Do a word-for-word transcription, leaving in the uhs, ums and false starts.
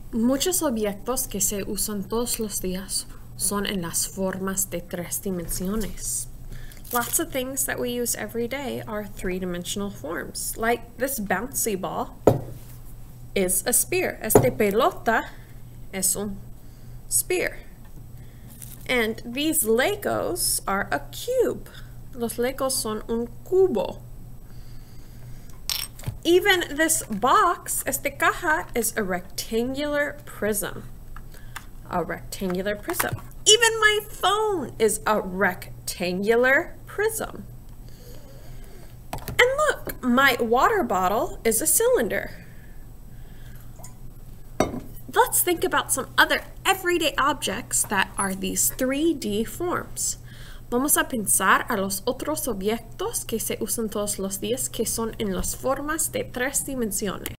Muchos objetos que se usan todos los días son en las formas de tres dimensiones. Lots of things that we use every day are three-dimensional forms. Like this bouncy ball is a spear. Este pelota es un spear. And these Legos are a cube. Los Legos son un cubo. Even this box, este caja, is a rectangular prism. A rectangular prism. Even my phone is a rectangular prism. And look, my water bottle is a cylinder. Let's think about some other everyday objects that are these three D forms. Vamos a pensar a los otros objetos que se usan todos los días que son en las formas de tres dimensiones.